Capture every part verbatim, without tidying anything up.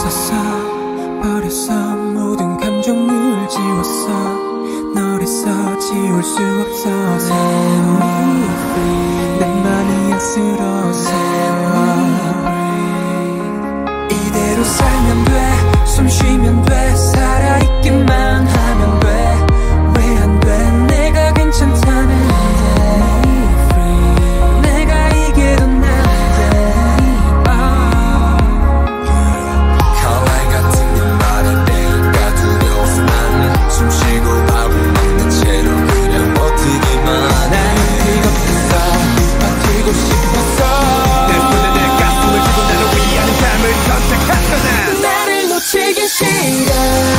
없었어 버렸어 모든 감정을 지웠어 너랬어 지울 수 없어서 내 맘이 안쓰러워서 이대로 살면 돼 숨 쉬면 돼 살아있기만 하면 돼 왜 안 돼 내가 괜찮다는데 내가 이게 더 난데 가와이 같은 네 말을 내가 두려워서 난 숨쉬고 밥을 먹는 채로 그냥 버티기만 해 뜨겁겠어 버티고 싶었어 내 손에 내 가슴을 쥐고 나를 위한 삶을 선택했어 난 나를 놓치기 싫어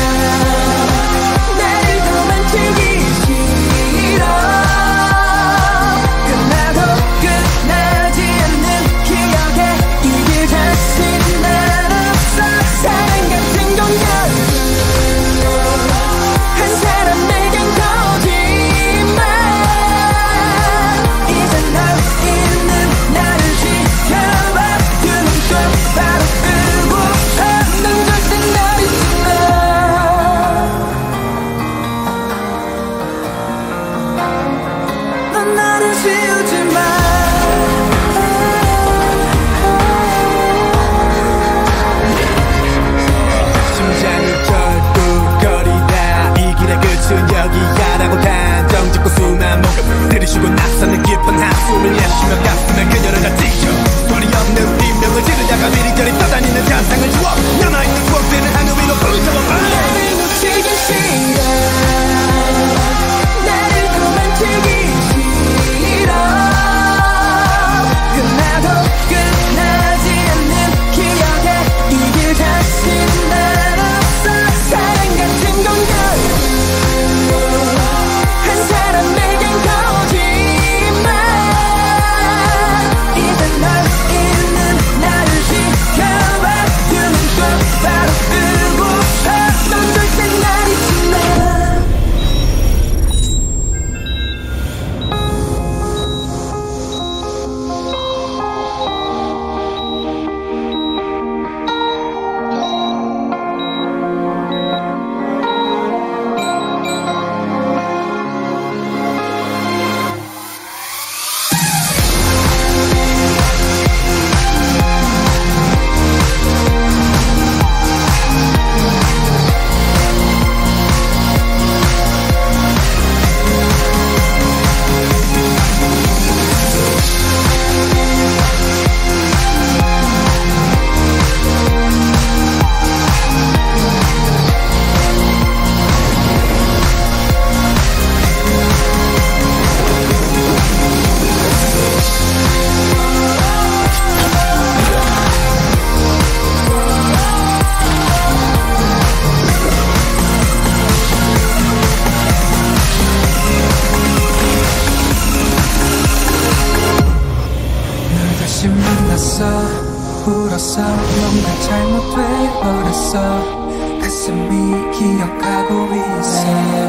나를 더 만지기 싫어 끝나도 끝나지 않는 기억에 이길 자신 난 없어 사랑 같은 건 결국 한 사람에겐 거짓말 이제 널 있는 나를 지켜봐 그 눈빛 바로 뜨고서 넌 절대 널 잊지 마 넌 나를 지우지 마 심장이 절뚝거리다 이 길의 끝은 여기야라고 단정 짓고 수만 모금 들이쉬고 나서는 깊은 한숨을 내쉬며 가슴에 그녀를 다 찢겨 소리 없는 비명을 지르다가 이리저리 떠다니는 잔상을 주워 남아있는 추억들은 하늘 위로 불태워봐 나를 놓치기 싫어 나를 더 만지기 싫어 끝나도 끝나지 않는 기억에 이길 자신 난 없어 사랑 같은 건 결국 한 사람에겐 거짓말 이제 널 있는 나를 지켜봐 그 눈빛 바로 뜨고서 넌 절대 날 잊지 마 다시 만났어 울었어 뭔가 잘못돼 버렸어 가슴이 기억하고 있어